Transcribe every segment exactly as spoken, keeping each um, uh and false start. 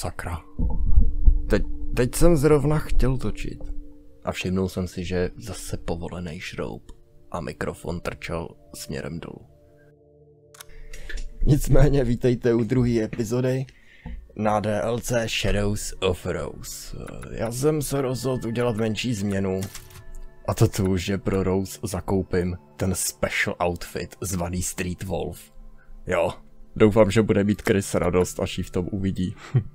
Sakra. Teď, teď jsem zrovna chtěl točit. A všimnul jsem si, že zase povolený šroub a mikrofon trčel směrem dolů. Nicméně vítejte u druhé epizody na D L C Shadows of Rose. Já jsem se rozhodl udělat menší změnu. A to tu, že pro Rose zakoupím ten special outfit zvaný Street Wolf. Jo, doufám, že bude mít Chris radost, až ji v tom uvidí.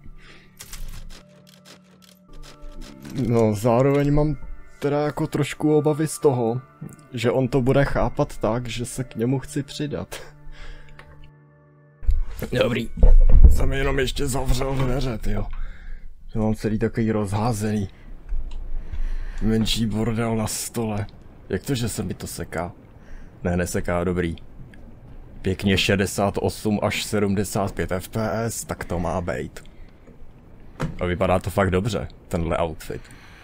No, zároveň mám teda jako trošku obavy z toho, že on to bude chápat tak, že se k němu chci přidat. Dobrý, jsem jenom ještě zavřel dveře, tyjo. Že mám celý takový rozházený. Menší bordel na stole. Jak to, že se mi to seká? Ne, neseká, dobrý. Pěkně šedesát osm až sedmdesát pět F P S, tak to má být. A vypadá to fakt dobře, tenhle outfit.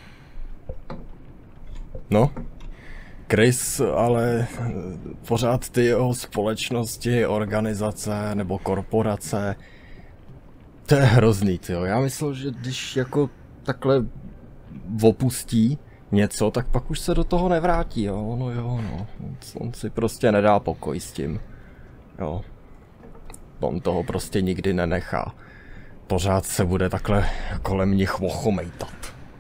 No, Chris, ale pořád ty jeho společnosti, organizace nebo korporace, to je hrozný, tyjo. Já myslel, že když jako takhle opustí něco, tak pak už se do toho nevrátí, jo, no jo, no. On si prostě nedá pokoj s tím, jo. On toho prostě nikdy nenechá. Pořád se bude takhle kolem nich ochomejtat.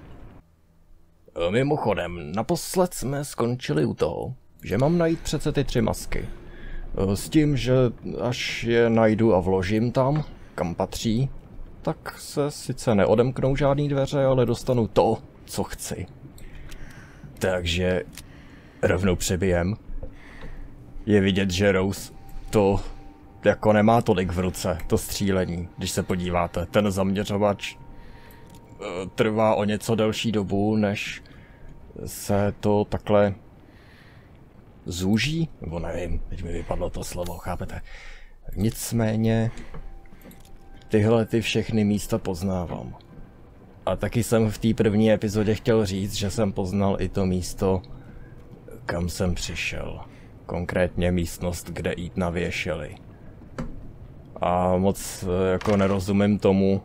Mimochodem, naposled jsme skončili u toho, že mám najít přece ty tři masky. S tím, že až je najdu a vložím tam, kam patří, tak se sice neodemknou žádný dveře, ale dostanu to, co chci. Takže rovnou přebijem. Je vidět, že Rose to jako nemá tolik v ruce, to střílení, když se podíváte. Ten zaměřovač trvá o něco delší dobu, než se to takhle zúží, nebo nevím, teď mi vypadlo to slovo, chápete? Nicméně tyhle ty všechny místa poznávám. A taky jsem v té první epizodě chtěl říct, že jsem poznal i to místo, kam jsem přišel. Konkrétně místnost, kde jít navěšeli. A moc jako nerozumím tomu,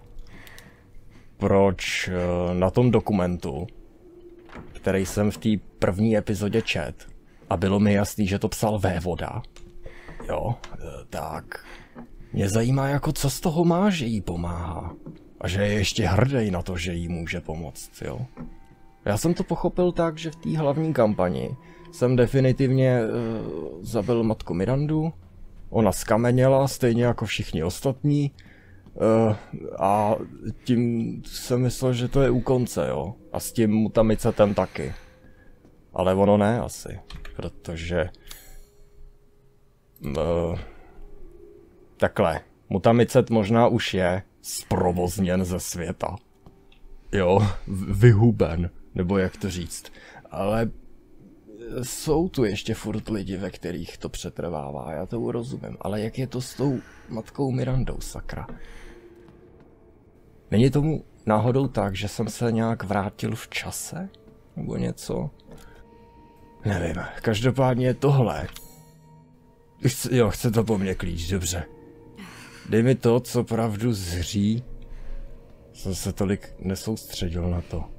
proč na tom dokumentu, který jsem v té první epizodě čet, a bylo mi jasný, že to psal vévoda, jo, tak mě zajímá jako co z toho má, že jí pomáhá. A že je ještě hrdý na to, že jí může pomoct, jo. Já jsem to pochopil tak, že v té hlavní kampani jsem definitivně uh, zabil matku Mirandu, ona skameněla, stejně jako všichni ostatní, uh, a tím jsem myslel, že to je u konce, jo. A s tím Mutamicetem taky. Ale ono ne asi, protože... Uh, takhle, Mutamicet možná už je zprovozněn ze světa. Jo, vyhuben, nebo jak to říct. Ale jsou tu ještě furt lidi, ve kterých to přetrvává, já to rozumím. Ale jak je to s tou matkou Mirandou, sakra? Není tomu náhodou tak, že jsem se nějak vrátil v čase? Nebo něco? Nevím, každopádně tohle. Chce, jo, chce to po mně klíč, dobře. Dej mi to, co pravdu zří. Jsem se tolik nesoustředil na to.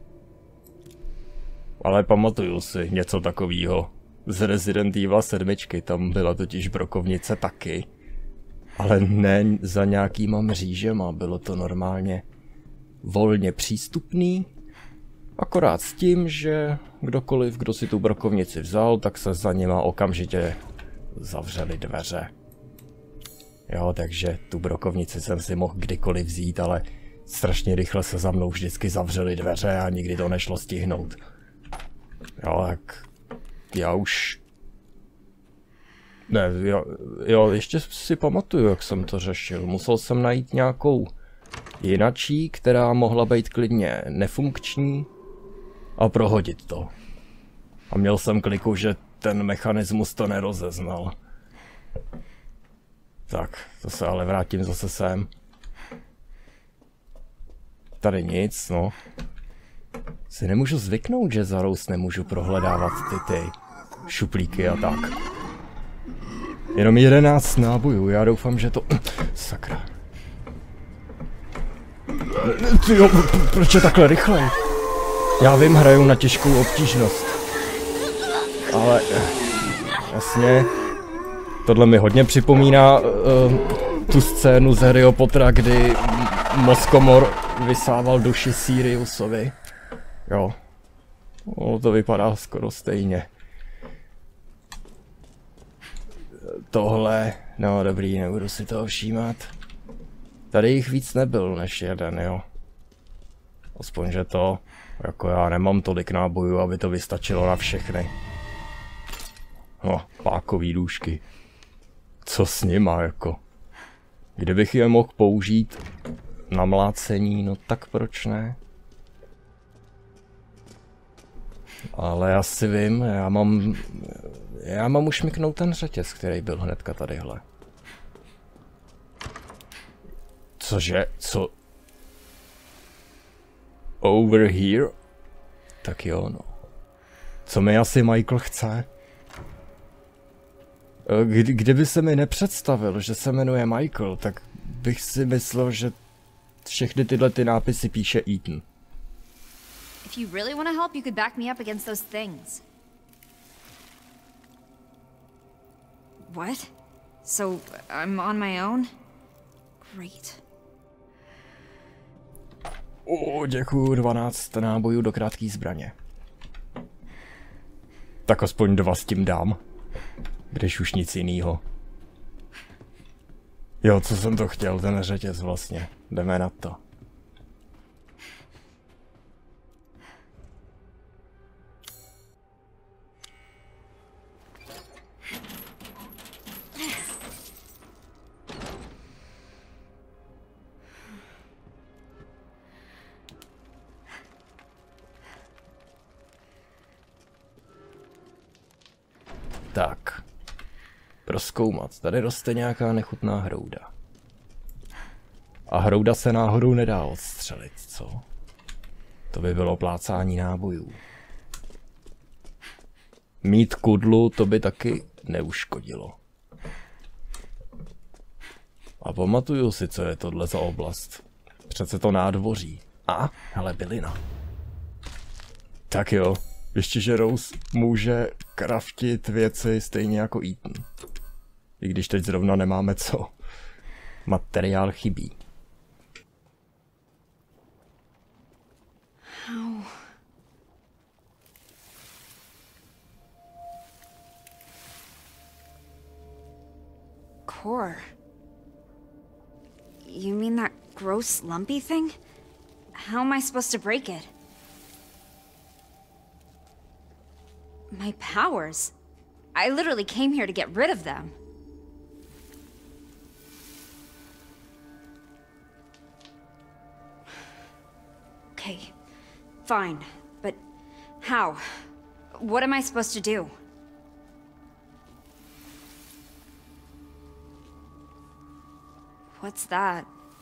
Ale pamatuju si něco takového. Z Resident Evil sedm, tam byla totiž brokovnice taky. Ale ne za nějakýma mřížema, bylo to normálně volně přístupný. Akorát s tím, že kdokoliv, kdo si tu brokovnici vzal, tak se za nima okamžitě zavřely dveře. Jo, takže tu brokovnici jsem si mohl kdykoliv vzít, ale strašně rychle se za mnou vždycky zavřely dveře a nikdy to nešlo stihnout. Jo, tak já už... Ne, jo, jo, ještě si pamatuju, jak jsem to řešil. Musel jsem najít nějakou jinačí, která mohla být klidně nefunkční a prohodit to. A měl jsem kliku, že ten mechanismus to nerozeznal. Tak, to se ale vrátím zase sem. Tady nic, no. Si nemůžu zvyknout, že za Rose nemůžu prohledávat ty ty šuplíky a tak. Jenom jedenáct nábojů, já doufám, že to... Sakra. Tyjo, proč je takhle rychlej? Já vím, hraju na těžkou obtížnost. Ale... Jasně... Tohle mi hodně připomíná uh, tu scénu z Harryho Pottera, kdy Moskomor vysával duši Siriusovi. Jo. No, to vypadá skoro stejně. Tohle... No dobrý, nebudu si toho všímat. Tady jich víc nebyl než jeden, jo. Aspoň, že to... Jako já nemám tolik nábojů, aby to vystačilo na všechny. No, pákový důšky. Co s nima, jako? Kdybych je mohl použít na mlácení, no tak proč ne? Ale já si vím, já mám... Já mám ušmyknout ten řetěz, který byl hnedka tadyhle. Cože? Co? Over here? Tak jo, no. Co mi asi Michael chce? Kdy, kdyby se mi nepředstavil, že se jmenuje Michael, tak bych si myslel, že všechny tyhle ty nápisy píše Ethan. If you really want to help, you could back me up against those things. What? So I'm on my own? Great. O, děkuju, dvanáct nábojů do krátké zbraně. Tak aspoň dva s tím dám. Když už nic jinýho. Jo, co jsem to chtěl, ten řetěz vlastně. Jdeme na to. Tak. Prozkoumat. Tady roste nějaká nechutná hrouda. A hrouda se náhodou nedá odstřelit, co? To by bylo plácání nábojů. Mít kudlu, to by taky neuškodilo. A pamatuju si, co je tohle za oblast. Přece to nádvoří. A, hele, bylina. Tak jo, ještě, že Rose může kraftit věci stejně jako Ethan. I když teď zrovna nemáme co. Materiál chybí. Ow. Core. You mean that gross lumpy thing? How am I supposed to break it? My powers? I literally came here to get rid of them. Okay, fine, but how? What am I supposed to do? What's that?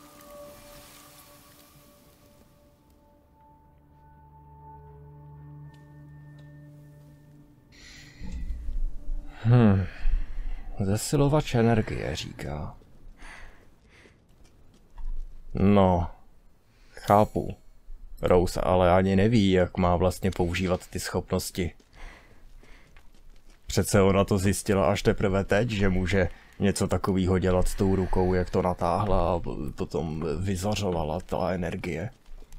Hmm. Zesilovač energie, říká. No, chápu. Rose ale ani neví, jak má vlastně používat ty schopnosti. Přece ona to zjistila až teprve teď, že může něco takového dělat s tou rukou, jak to natáhla a potom vyzařovala ta energie.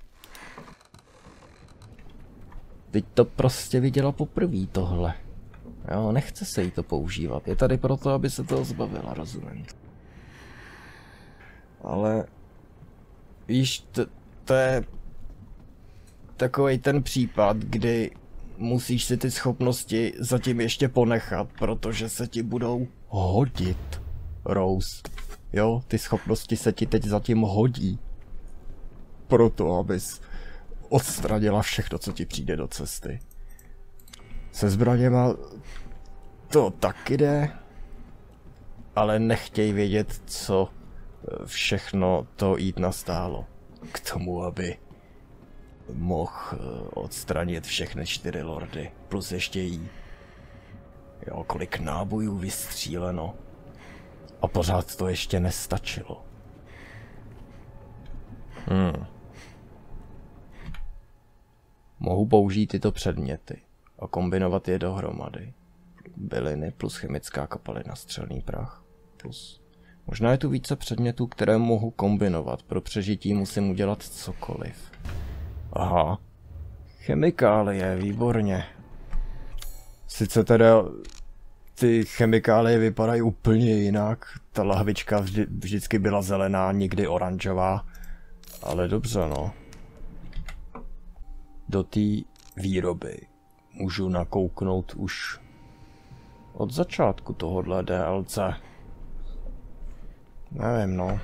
Teď to prostě viděla poprvé tohle. Jo, nechce se jí to používat. Je tady proto, aby se toho zbavila, rozumím. Ale... Víš, to, to je... takovej ten případ, kdy musíš si ty schopnosti zatím ještě ponechat, protože se ti budou hodit, Rose. Jo, ty schopnosti se ti teď zatím hodí. Proto, abys odstranila všechno, co ti přijde do cesty. Se zbraněma to taky jde, ale nechtěj vědět, co všechno to jít nastálo k tomu, aby mohl odstranit všechny čtyři lordy, plus ještě jí. Jo, kolik nábojů vystříleno. A pořád to ještě nestačilo. Hmm. Mohu použít tyto předměty a kombinovat je dohromady. Byliny plus chemická kapalina, střelný prach plus... Možná je tu více předmětů, které mohu kombinovat. Pro přežití musím udělat cokoliv. Aha. Chemikálie, výborně. Sice teda ty chemikálie vypadají úplně jinak. Ta lahvička vždy, vždycky byla zelená, nikdy oranžová. Ale dobře, no. Do té výroby můžu nakouknout už od začátku tohohle D L C. Nevím, no.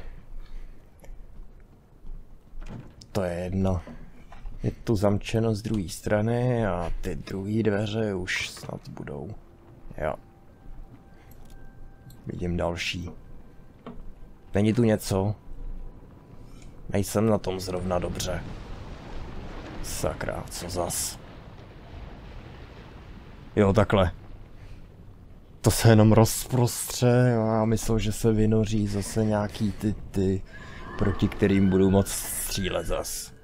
To je jedno. Je tu zamčeno z druhé strany a ty druhé dveře už snad budou. Jo. Vidím další. Není tu něco? Nejsem na tom zrovna dobře. Sakra, co zas? Jo, takhle. To se jenom rozprostře a myslel, že se vynoří zase nějaký ty ty, proti kterým budu moc střílet zas.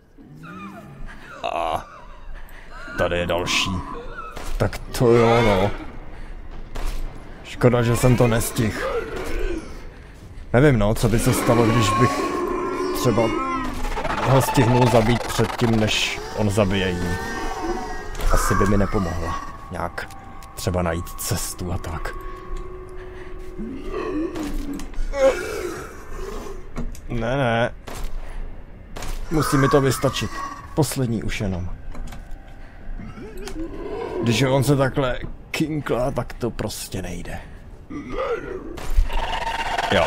A tady je další. Tak to jo, no. Škoda, že jsem to nestihl. Nevím, no, co by se stalo, když bych třeba ho stihnul zabít předtím, než on zabije jí. Asi by mi nepomohla. Nějak třeba najít cestu a tak. Ne, ne. Musí mi to vystačit. Poslední už jenom. Když on se takhle kinklá, tak to prostě nejde. Jo.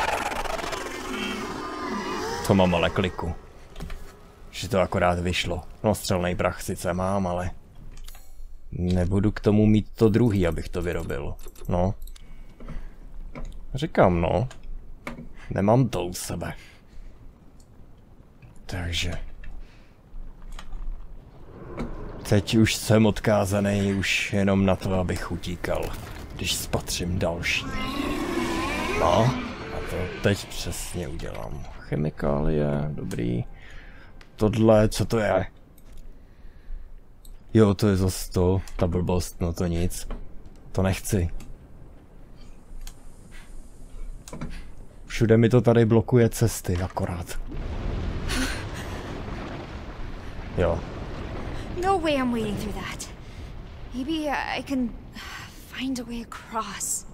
To mám ale kliku. Že to akorát vyšlo. No, střelnej prach sice mám, ale... Nebudu k tomu mít to druhý, abych to vyrobil. No. Říkám, no. Nemám to u sebe. Takže... Teď už jsem odkázaný už jenom na to, abych utíkal, když spatřím další. No, a to teď přesně udělám. Chemikálie, dobrý. Tohle, co to je? Jo, to je zase to, ta blbost, no to nic. To nechci. Všude mi to tady blokuje cesty, akorát. Jo. No way I'm wading through that. Maybe I can find a way across.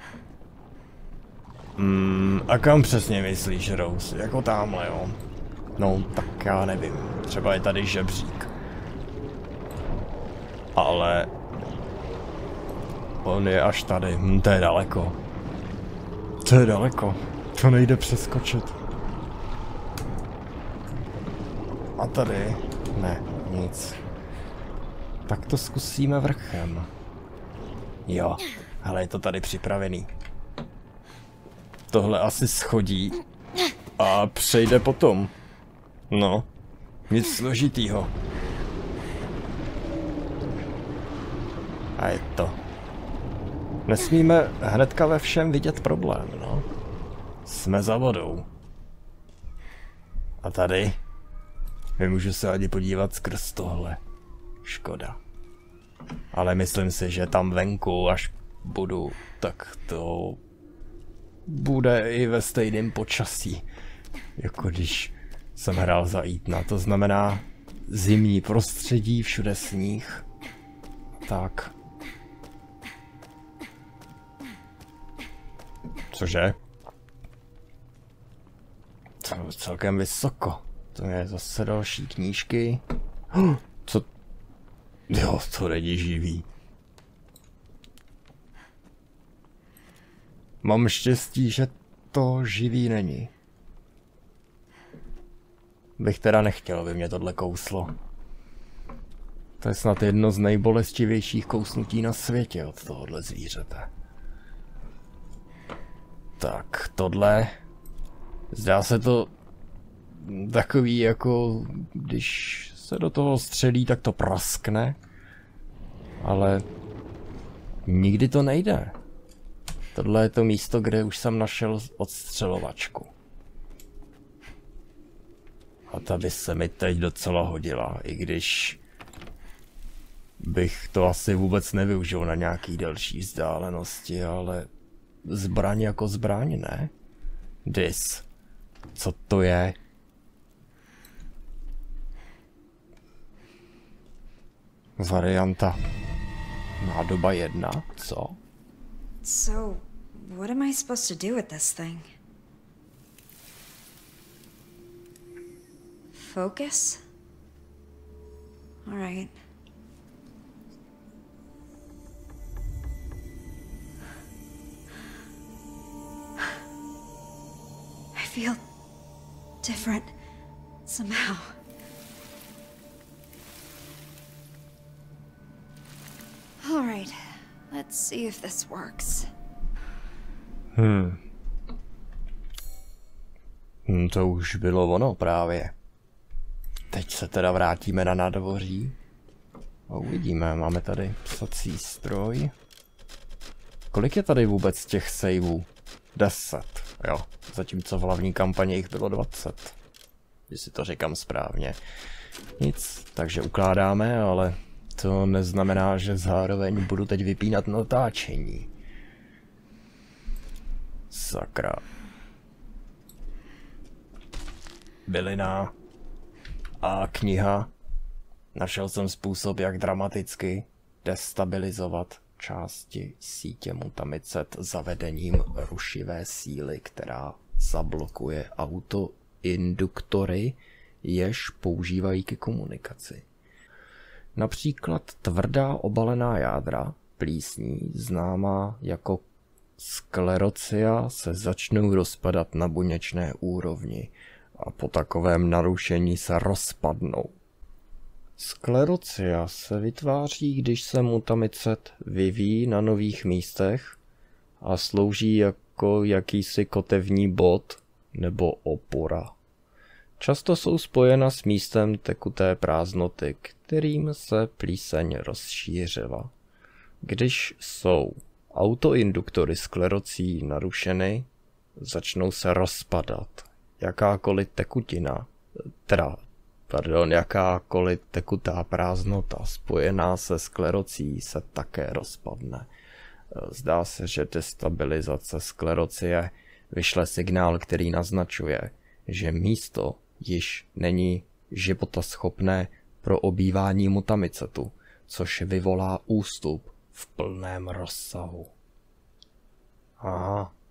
Hmm, a kam přesně myslíš, Rose? Jako tamhle, jo? No, tak já nevím. Třeba je tady žebřík. Ale... On je až tady. Hm, to je daleko. To je daleko. To nejde přeskočit. A tady? Ne, nic. Tak to zkusíme vrchem. Jo, ale je to tady připravený. Tohle asi schodí a přejde potom. No, nic složitýho. A je to. Nesmíme hnedka ve všem vidět problém, no. Jsme za vodou. A tady? Nemůžu se ani podívat skrz tohle. Škoda. Ale myslím si, že tam venku, až budu, tak to bude i ve stejném počasí, jako když jsem hrál za Ethna. To znamená zimní prostředí, všude sníh. Tak. Cože? To je celkem vysoko. To je zase další knížky. Co? Jo, to není živý. Mám štěstí, že to živý není. Bych teda nechtěl, aby mě tohle kouslo. To je snad jedno z nejbolestivějších kousnutí na světě od tohohle zvířete. Tak, tohle... Zdá se to takový jako, když se do toho střelí, tak to praskne. Ale nikdy to nejde. Tohle je to místo, kde už jsem našel odstřelovačku. A ta by se mi teď docela hodila, i když bych to asi vůbec nevyužil na nějaký delší vzdálenosti, ale zbraň jako zbraň, ne? Dis. Co to je? Varianta nádoba jedna, co? So, what am I supposed to do with this thing? Focus? All right. I feel different somehow. All right. Let's see if this works. Hmm. Hmm, to už bylo ono právě. Teď se teda vrátíme na nádvoří. A uvidíme, máme tady psací stroj. Kolik je tady vůbec těch saveů? deset, jo. Zatímco v hlavní kampani jich bylo dvacet. Jestli to říkám správně. Nic, takže ukládáme, ale to neznamená, že zároveň budu teď vypínat natáčení. Sakra. Bylina. A kniha. Našel jsem způsob, jak dramaticky destabilizovat části sítě Mutamicet zavedením rušivé síly, která zablokuje autoinduktory, jež používají ke komunikaci. Například tvrdá obalená jádra plísní, známá jako sklerocia, se začnou rozpadat na buněčné úrovni a po takovém narušení se rozpadnou. Sklerocia se vytváří, když se Mutamicet vyvíjí na nových místech a slouží jako jakýsi kotevní bod nebo opora. Často jsou spojena s místem tekuté prázdnoty, kterým se plíseň rozšířila. Když jsou autoinduktory sklerocí narušeny, začnou se rozpadat. Jakákoliv tekutina, teda, pardon, jakákoliv tekutá prázdnota spojená se sklerocí se také rozpadne. Zdá se, že destabilizace sklerocie vyšle signál, který naznačuje, že místo již není životaschopné pro obývání Mutamicetu, což vyvolá ústup v plném rozsahu. Aha.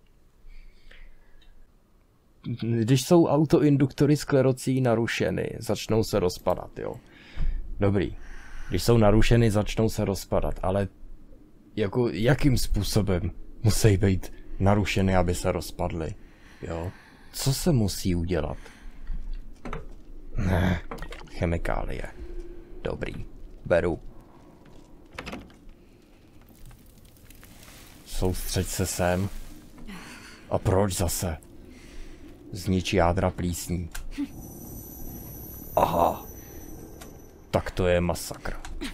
Když jsou autoinduktory sklerocí narušeny, začnou se rozpadat, jo. Dobrý. Když jsou narušeny, začnou se rozpadat, ale jako jakým způsobem musí být narušeny, aby se rozpadly, jo? Co se musí udělat? Ne, chemikálie. Dobrý, beru. Soustřeď se sem. A proč zase? Zničí jádra plísní. Aha. Tak to je masakr.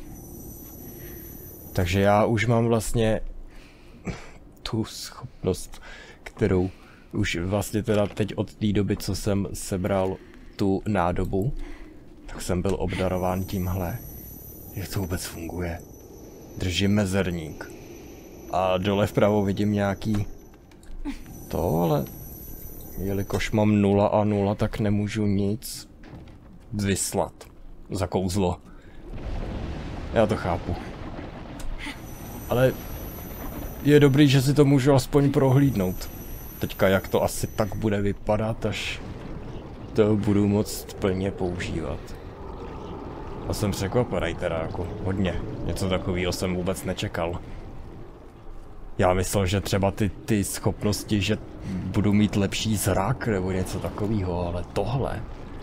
Takže já už mám vlastně tu schopnost, kterou už vlastně teda teď od té doby, co jsem sebral tu nádobu, tak jsem byl obdarován tímhle. Jak to vůbec funguje? Držím mezerník. A dole vpravo vidím nějaký to, ale jelikož mám nula a nula, tak nemůžu nic vyslat za kouzlo. Já to chápu. Ale je dobrý, že si to můžu aspoň prohlídnout. Teďka jak to asi tak bude vypadat, až to budu moct plně používat. A jsem překvapený teda jako hodně. Něco takového jsem vůbec nečekal. Já myslel, že třeba ty, ty schopnosti, že budu mít lepší zrak nebo něco takového, ale tohle...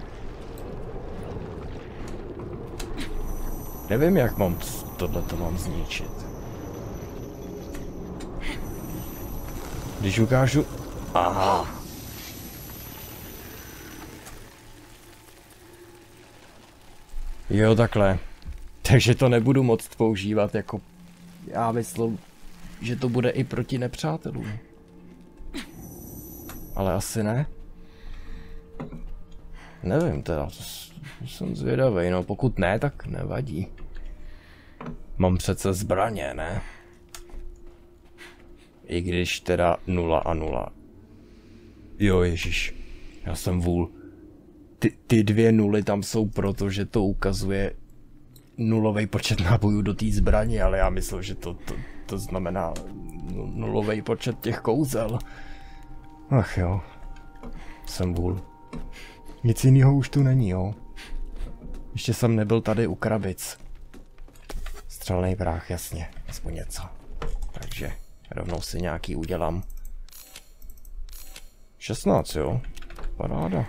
Nevím, jak mám tohleto mám zničit. Když ukážu... Aha. Jo, takhle. Takže to nebudu moct používat jako... Já myslím, že to bude i proti nepřátelům. Ale asi ne. Nevím teda, to jsem zvědavý, no pokud ne, tak nevadí. Mám přece zbraně, ne? I když teda nula a nula. Jo, ježiš. Já jsem vůl. Ty, ty dvě nuly tam jsou proto, že to ukazuje nulový počet nábojů do té zbraně, ale já myslel, že to, to, to znamená nulový počet těch kouzel. Ach jo. Jsem vůl. Nic jiného už tu není, jo. Ještě jsem nebyl tady u krabic. Střelný vrah, jasně, aspoň něco. Takže rovnou si nějaký udělám. šestnáct, jo. Paráda.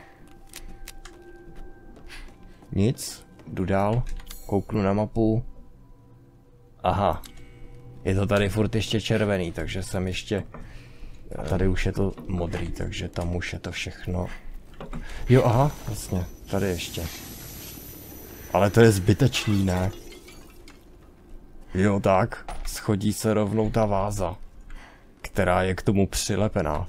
Nic, jdu dál, kouknu na mapu. Aha, je to tady furt ještě červený, takže jsem ještě... Tady už je to modrý, takže tam už je to všechno. Jo, aha, vlastně, tady ještě. Ale to je zbytečný, ne? Jo, tak, schodí se rovnou ta váza, která je k tomu přilepená.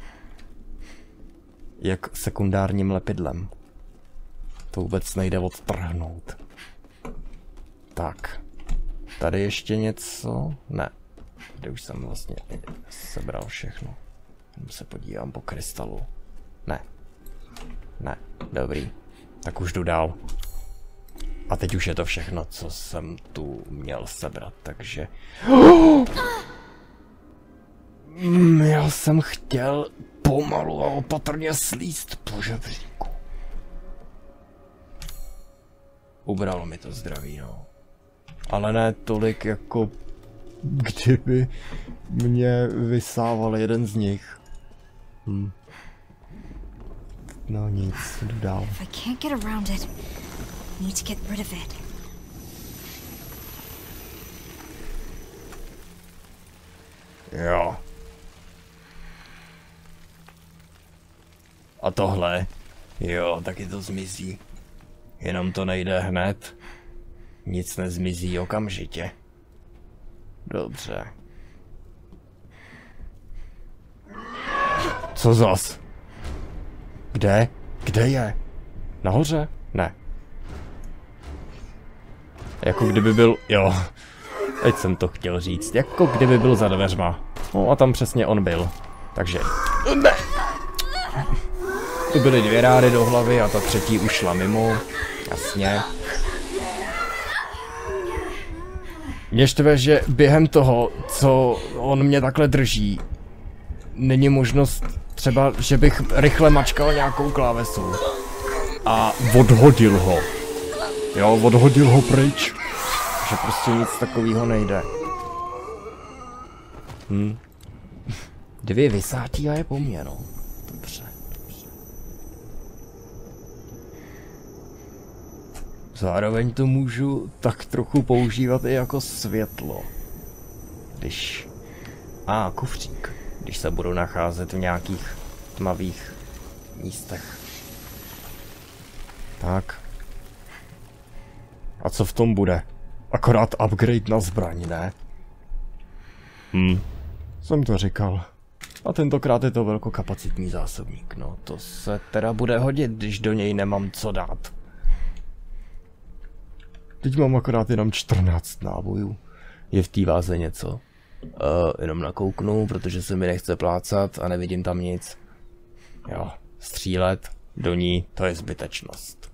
Jak sekundárním lepidlem. To vůbec nejde odtrhnout. Tak. Tady ještě něco? Ne. Tady už jsem vlastně sebral všechno. Se podívám po krystalu. Ne. Ne. Dobrý. Tak už jdu dál. A teď už je to všechno, co jsem tu měl sebrat, takže... Já jsem chtěl pomalu a opatrně slízt po žebříku. Ubralo mi to zdraví, no. Ale ne tolik, jako kdyby mě vysával jeden z nich. Hm. No nic, jdu dál. If I can't get around it, I need to get rid of it. Jo. A tohle? Jo, taky to zmizí. Jenom to nejde hned. Nic nezmizí okamžitě. Dobře. Co zas? Kde? Kde je? Nahoře? Ne. Jako kdyby byl... Jo. Teď jsem to chtěl říct. Jako kdyby byl za dveřma. No a tam přesně on byl. Takže... Ne. Tu byly dvě rány do hlavy a ta třetí už šla mimo. Jasně. Mě štve, že během toho, co on mě takhle drží, není možnost třeba, že bych rychle mačkal nějakou klávesu a odhodil ho. Jo, odhodil ho pryč. Že prostě nic takového nejde. Hm. Dvě vysátí a je po mně, no. Dobře, dobře. Zároveň to můžu tak trochu používat i jako světlo. Když... A, ah, kufřík. Když se budu nacházet v nějakých tmavých místech. Tak. A co v tom bude? Akorát upgrade na zbraň, ne? Hm. Jsem to říkal. A tentokrát je to velkokapacitní zásobník, no to se teda bude hodit, když do něj nemám co dát. Teď mám akorát jenom čtrnáct nábojů. Je v té váze něco? Uh, jenom nakouknu, protože se mi nechce plácat a nevidím tam nic. Jo, střílet do ní, to je zbytečnost.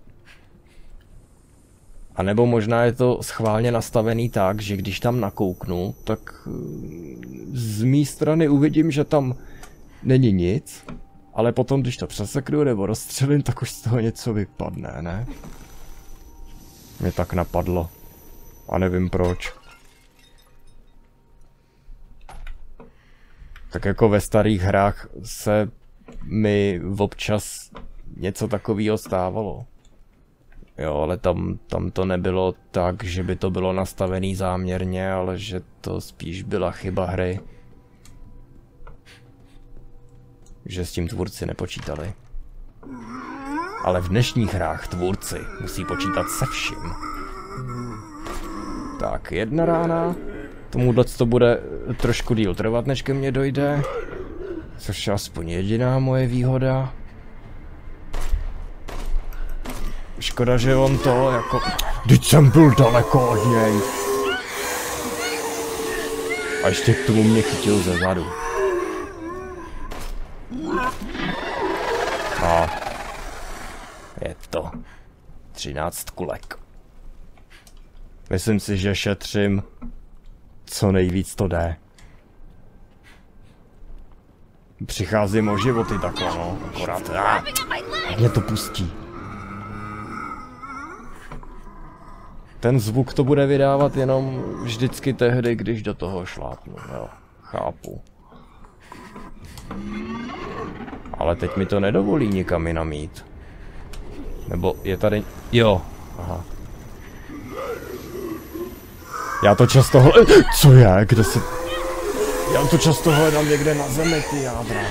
A nebo možná je to schválně nastavený tak, že když tam nakouknu, tak z mé strany uvidím, že tam není nic, ale potom, když to přeseknu nebo rozstřelím, tak už z toho něco vypadne, ne? Mě tak napadlo. A nevím proč. Tak jako ve starých hrách se mi občas něco takového stávalo. Jo, ale tam, tam to nebylo tak, že by to bylo nastavený záměrně, ale že to spíš byla chyba hry. Že s tím tvůrci nepočítali. Ale v dnešních hrách tvůrci musí počítat se vším. Tak, jedna rána. Tomuhle to bude trošku díl trvat, než ke mně dojde. Což je aspoň jediná moje výhoda. Škoda, že on to jako... Vždyť jsem byl daleko od něj. A ještě k tomu mě chytil ze zadu. A je to třináct kulek. Myslím si, že šetřím co nejvíc to jde. Přicházím o životy takhle, no, akorát. Ah, mě to pustí. Ten zvuk to bude vydávat jenom vždycky tehdy, když do toho šlápnu, jo, chápu. Ale teď mi to nedovolí nikam jinam jít. Nebo je tady... Jo, aha. Já to často hledám... Co je? Kde se... Já to často hledám někde na zemi, ty jádra.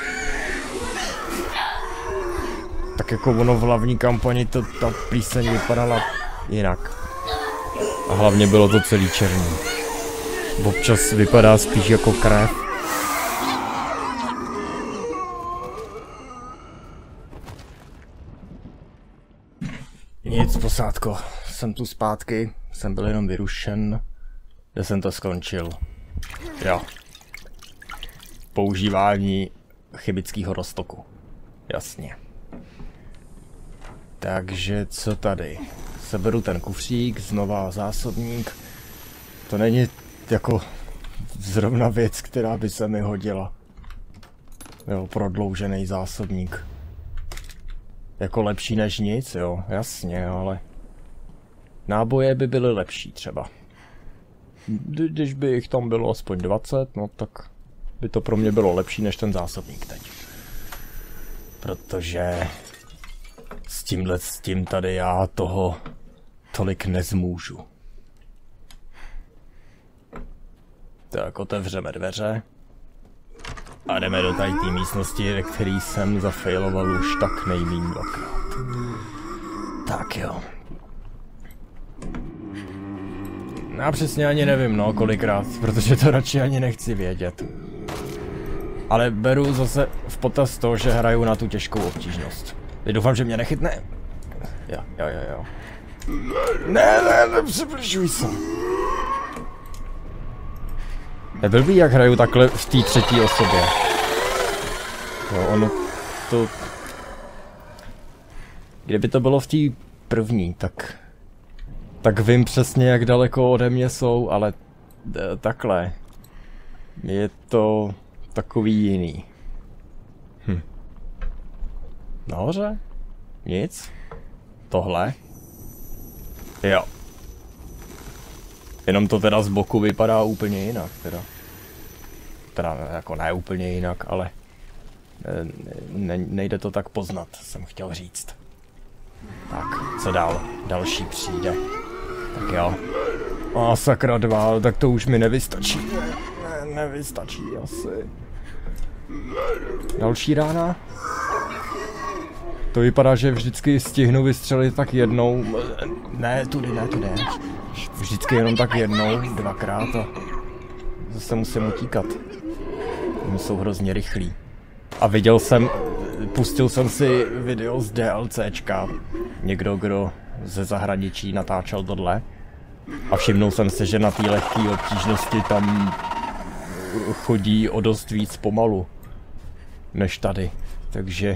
Tak jako ono v hlavní kampani to ta píseň vypadala jinak. A hlavně bylo to celý černý. Občas vypadá spíš jako krev. Nic, posádko. Jsem tu zpátky. Jsem byl jenom vyrušen. Kde jsem to skončil? Jo. Používání chemického roztoku. Jasně. Takže co tady? Seberu ten kufřík, znova zásobník. To není jako zrovna věc, která by se mi hodila. Jo, prodloužený zásobník. Jako lepší než nic, jo, jasně, ale... Náboje by byly lepší třeba. Když by jich tam bylo aspoň dvacet, no tak by to pro mě bylo lepší než ten zásobník teď. Protože s tímhle s tím tady já toho tolik nezmůžu. Tak otevřeme dveře a jdeme do tady té místnosti, ve který jsem zafailoval už tak nejmíň dvakrát. Tak jo. Já přesně ani nevím, no, kolikrát, protože to radši ani nechci vědět. Ale beru zase v potaz to, že hraju na tu těžkou obtížnost. Teď doufám, že mě nechytne. Jo, jo, jo, jo. Ne, ne, nepřibližuj se. Je blbý, jak hraju takhle v té třetí osobě. Jo, ono to... Kdyby to bylo v té první, tak... Tak vím přesně, jak daleko ode mě jsou, ale e, takhle. Je to takový jiný. Hm. Nahoře? Nic? Tohle? Jo. Jenom to teda z boku vypadá úplně jinak, teda. Teda jako ne úplně jinak, ale... Ne, nejde to tak poznat, jsem chtěl říct. Tak, co dál? Další přijde. Tak jo. A sakra dva, tak to už mi nevystačí. Ne, ne, nevystačí asi. Další rána? To vypadá, že vždycky stihnu vystřelit tak jednou. Ne, tudy, ne, tudy. Vždycky jenom tak jednou, dvakrát a zase musím utíkat. Oni jsou hrozně rychlí. A viděl jsem, pustil jsem si video z DLCčka. Někdo, kdo ze zahraničí natáčel tohle. A všimnul jsem si, že na té lehké obtížnosti tam chodí o dost víc pomalu než tady. Takže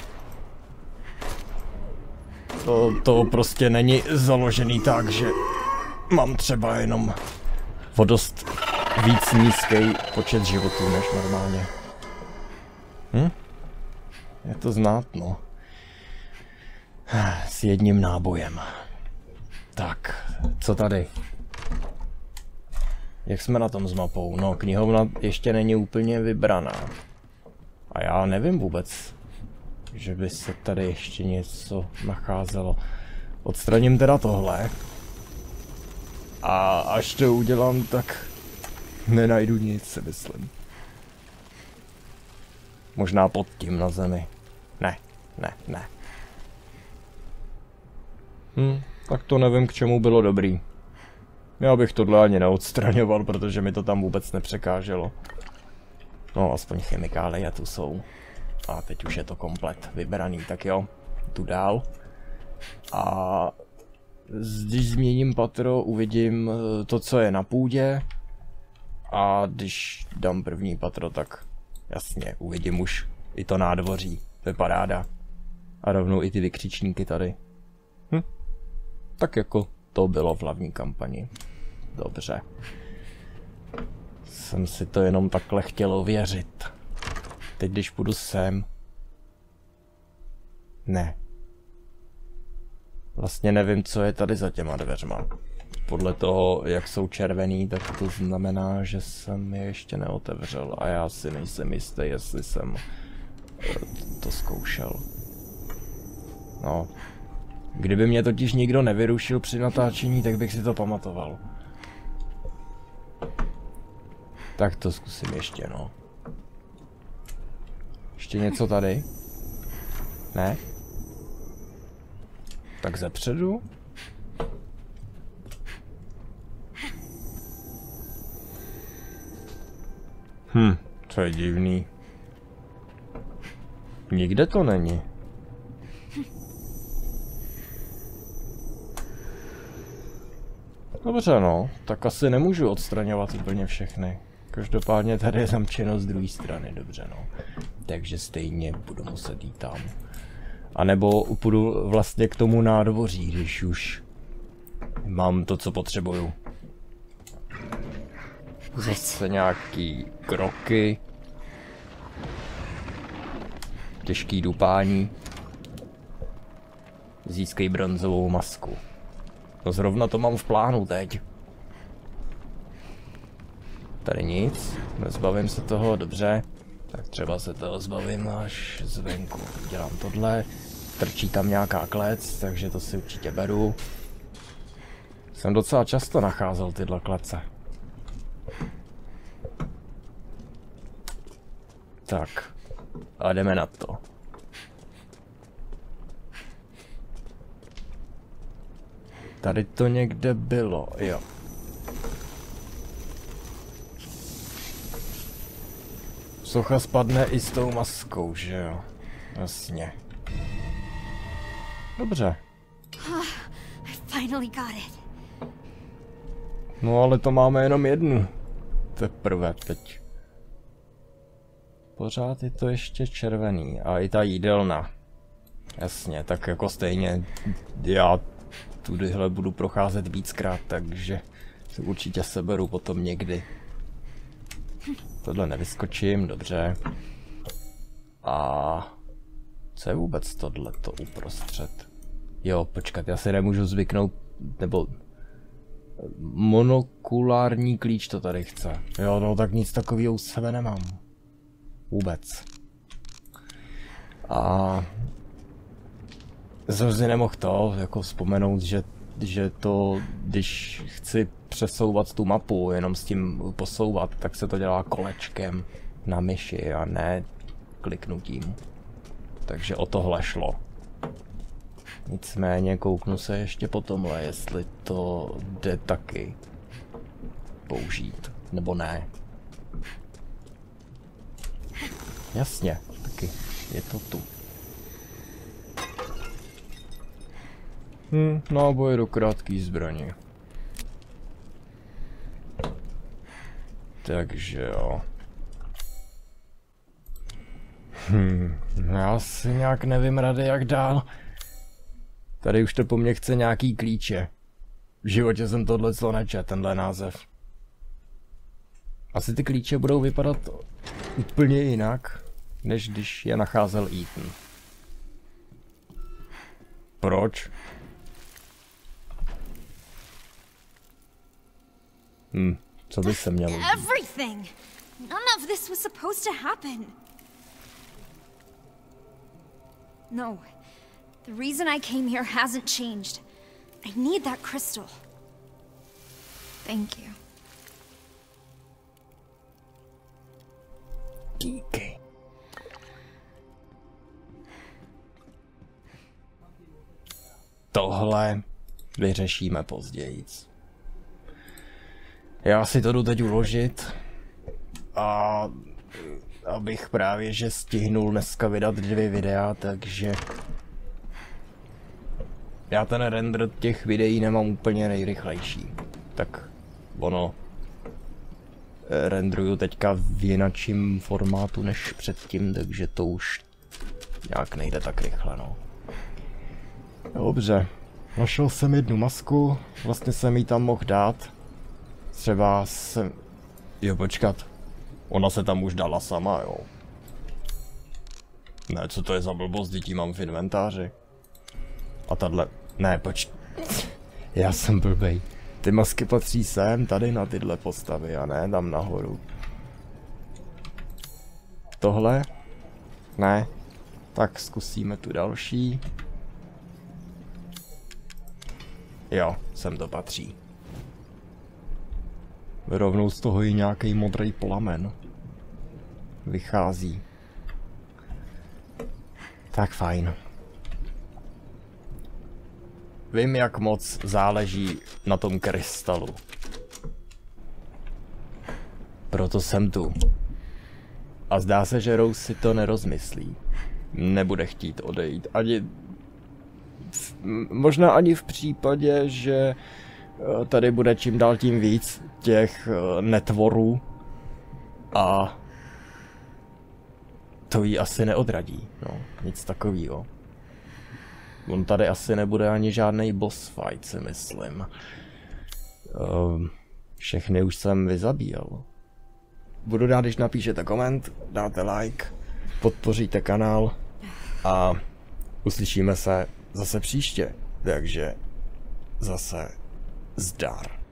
to, to prostě není založený tak, že mám třeba jenom o dost víc nízký počet životů než normálně. Hm? Je to znát, no. S jedním nábojem. Tak, co tady? Jak jsme na tom s mapou? No, knihovna ještě není úplně vybraná. A já nevím vůbec, že by se tady ještě něco nacházelo. Odstraním teda tohle. A až to udělám, tak nenajdu nic, si myslím. Možná pod tím na zemi. Ne, ne, ne. Hm, tak to nevím, k čemu bylo dobrý. Já bych tohle ani neodstraňoval, protože mi to tam vůbec nepřekáželo. No, aspoň chemikálie tu jsou. A teď už je to komplet vybraný, tak jo, tu dál. A když změním patro, uvidím to, co je na půdě. A když dám první patro, tak jasně, uvidím už i to nádvoří. To je paráda. A rovnou i ty vykřičníky tady. Hm. Tak jako to bylo v hlavní kampani. Dobře. Jsem si to jenom takhle chtěl ověřit. Teď když půjdu sem... Ne. Vlastně nevím, co je tady za těma dveřma. Podle toho, jak jsou červený, tak to znamená, že jsem je ještě neotevřel. A já si nejsem jistý, jestli jsem to zkoušel. No. Kdyby mě totiž nikdo nevyrušil při natáčení, tak bych si to pamatoval. Tak to zkusím ještě, no. Ještě něco tady? Ne? Tak zepředu? Hm, to je divný. Nikde to není. Dobře no, tak asi nemůžu odstraňovat úplně všechny. Každopádně tady je zamčeno z druhé strany, dobře no. Takže stejně budu muset jít tam. A nebo půjdu vlastně k tomu nádvoří, když už mám to, co potřebuju. Zase nějaký kroky. Těžký dupání. Získej bronzovou masku. No zrovna to mám v plánu teď. Tady nic, nezbavím se toho, dobře. Tak třeba se toho zbavím až zvenku. Dělám tohle, trčí tam nějaká klec, takže to si určitě beru. Jsem docela často nacházel tyhle klece. Tak, a jdeme na to. Tady to někde bylo, jo. Socha spadne i s tou maskou, že jo? Jasně. Dobře. No ale to máme jenom jednu. Teprve teď. Pořád je to ještě červený. A i ta jídelna. Jasně, tak jako stejně já tudyhle budu procházet víckrát, takže si určitě seberu potom někdy. Tohle nevyskočím, dobře. A co je vůbec tohleto uprostřed? Jo, počkat, já si nemůžu zvyknout, nebo monokulární klíč to tady chce. Jo, no tak nic takového u sebe nemám. Vůbec. A zase nemohl to, jako vzpomenout, že, že to, když chci přesouvat tu mapu, jenom s tím posouvat, tak se to dělá kolečkem na myši a ne kliknutím. Takže o tohle šlo. Nicméně kouknu se ještě po tomhle, jestli to jde taky použít, nebo ne. Jasně, taky je to tu. Hm, náboj do krátký zbraně. Takže jo. Hm, já si nějak nevím rady jak dál. Tady už to po mně chce nějaký klíče. V životě jsem tohle co nečet, tenhle název. Asi ty klíče budou vypadat úplně jinak, než když je nacházel Ethan. Proč? Hm, co by se mělo dít? Everything. None of this was supposed to happen. No. The reason I came here hasn't changed. I need that crystal. Thank you. Díky. Tohle vyřešíme později. Já si to jdu teď uložit a abych právě že stihnul dneska vydat dvě videa, takže já ten render těch videí nemám úplně nejrychlejší. Tak ono renderuju teďka v jinačím formátu než předtím, takže to už nějak nejde tak rychle, no. Dobře, našel jsem jednu masku, vlastně jsem jí tam mohl dát. Třeba jsem... Jo, počkat. Ona se tam už dala sama, jo. Ne, co to je za blbost, dětí mám v inventáři. A tahle... Ne, poč... Já jsem blbej. Ty masky patří sem, tady na tyhle postavy a ne tam nahoru. Tohle? Ne. Tak zkusíme tu další. Jo, sem to patří. Rovnou z toho i nějaký modrý plamen vychází. Tak fajn. Vím, jak moc záleží na tom krystalu. Proto jsem tu. A zdá se, že Rose si to nerozmyslí. Nebude chtít odejít. Ani... Možná ani v případě, že tady bude čím dál tím víc těch netvorů. A... to jí asi neodradí. No, nic takového. On tady asi nebude ani žádný boss fight, si myslím. Um, všechny už jsem vyzabíjel. Budu rád, když napíšete koment, dáte like, podpoříte kanál a uslyšíme se zase příště. Takže zase zdar.